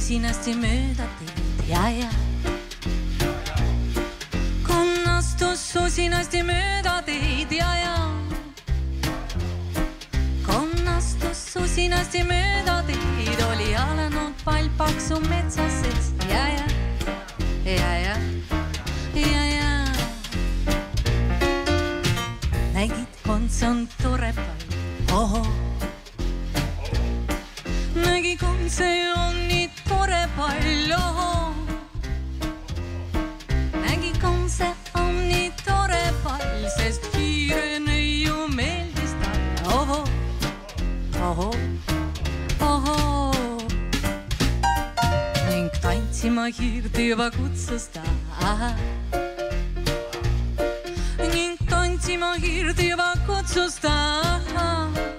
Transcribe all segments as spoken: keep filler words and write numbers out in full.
sosinasti mööda teed ja ja konnastus sosinasti mööda teed ja ja konnastus sosinasti mööda teed oli alanud pall paksu metsas sees ja ja ja ja ja ja nägid, on see on tore pall oho nägi, kui see on nii tore pall, oho. Nägi, kui see on nii tore pall, sest kiire neiu meeldis talle, oho, oho, oho. Ning tantsima hiirdiva kutsus ta, aha. Ning tantsima hiirdiva kutsus ta, aha.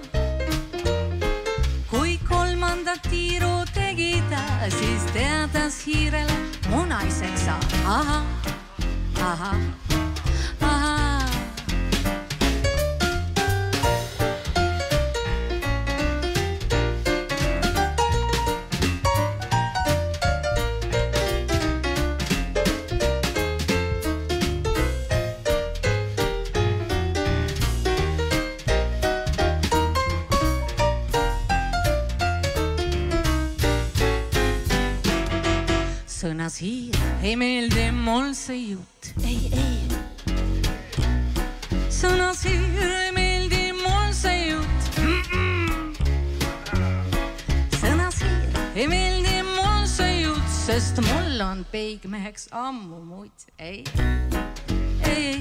Kolmandat tiiru tegi ta, siis teadas hiirele munaiseks sa. Aha, aha, aha. Sõnas hiir, ei meeldi mul see jutt, ei, ei. Sõnas hiir, ei meeldi mul see jutt. Sõnas hiir, ei meeldi mul see jutt, sest mul on peigmeheks ammu muid, ei, ei,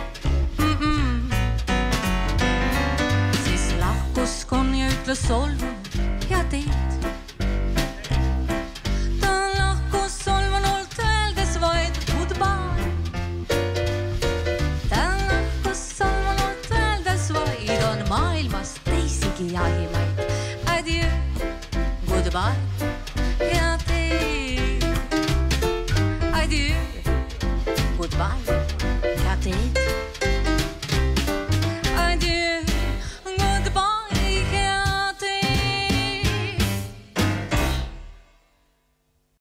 siis lahkus kon ja ütles solvunud ja teed. Jahimaid, adieu, goodbye, ja tee, adieu, goodbye.